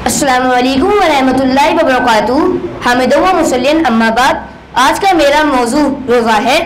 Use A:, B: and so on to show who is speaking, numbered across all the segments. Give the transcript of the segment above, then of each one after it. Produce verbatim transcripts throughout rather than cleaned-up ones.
A: अस्सलामु अलैकुम वरहमतुल्लाहि वबरकातुहू। हामिदुन व मुसल्लियन अम्मा बाद। आज का मेरा मौजू रोज़ा है।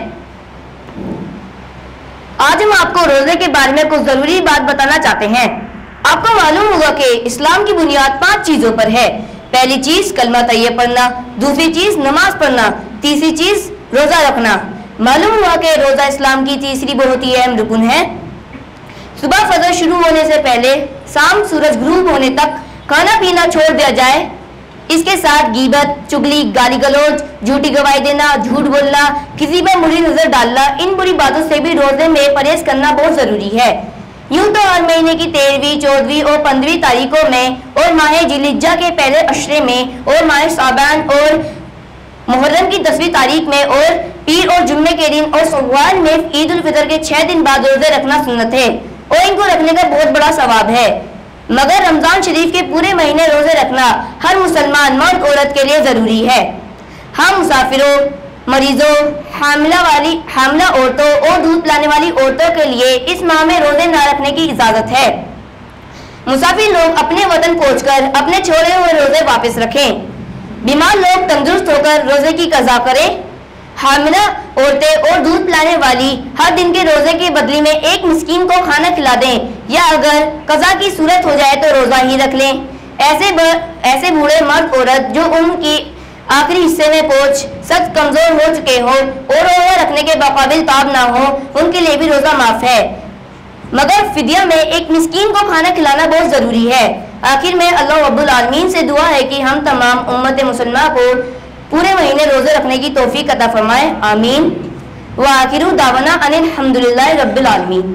A: आज हम आपको रोज़े के बारे में कुछ ज़रूरी बात बताना चाहते हैं। आपको मालूम होगा कि इस्लाम की बुनियाद पांच चीज़ों पर है। पहली चीज़ कलमा तैयब पढ़ना, दूसरी चीज़ नमाज पढ़ना, तीसरी चीज़ रोज़ा रखना। मालूम हुआ कि रोज़ा इस्लाम की तीसरी बहुत ही अहम रुकन है। सुबह फजर शुरू होने से पहले शाम सूरज गुरूब होने तक खाना पीना छोड़ दिया जाए। इसके साथ गीबत, चुगली, गाली गलौज, झूठी गवाही देना, झूठ बोलना, किसी पर बुरी नजर डालना, इन बुरी बातों से भी रोजे में परहेज करना बहुत जरूरी है। यूं तो हर महीने की तेरहवीं, चौदहवीं और पंद्रहवीं तारीखों में और माह जिलहिज्जा के पहले अशरे में और माह शाबान और मुहर्रम की दसवीं तारीख में और पीर और जुम्मे के दिन और शव्वाल में ईद उल फितर के छह दिन बाद रोजे रखना सुन्नत है और इनको रखने का बहुत बड़ा सवाब है। मगर रमजान शरीफ के पूरे महीने रोजे रखना हर मुसलमान मर्द औरत के लिए जरूरी है। हम मुसाफिरों, मरीजों, हामिला वाली हामिला औरतों और दूध पिलाने वाली औरतों के लिए इस माह में रोजे न रखने की इजाजत है। मुसाफिर लोग अपने वतन पहुंचकर अपने छोड़े हुए रोजे वापस रखें। बीमार लोग तंदुरुस्त होकर रोजे की कज़ा करें। हामिला औरतें और दूध पिलाने वाली हर दिन के रोजे के बदले में एक मिस्कीन को खाना खिला दें या अगर कज़ा की सूरत हो जाए तो रोजा ही रख लें। ऐसे ब, ऐसे बूढ़े मर्द औरत जो उम्र की आखिरी हिस्से में पहुंच सख्त कमजोर हो चुके हो और रोजा रखने के बाकाबिल ताब ना हो, उनके लिए भी रोजा माफ है। मगर फिदिया में एक मिस्कीन को खाना खिलाना बहुत जरूरी है। आखिर में अल्लाह रब्बुल आलमीन से दुआ है कि हम तमाम उम्मत मुसलमान को पूरे महीने रोजे रखने की तौफीक अता फरमाए। आमीन। व आखिरु दावना अनिल हम्दुलिल्लाहि रब्बिल आलमीन।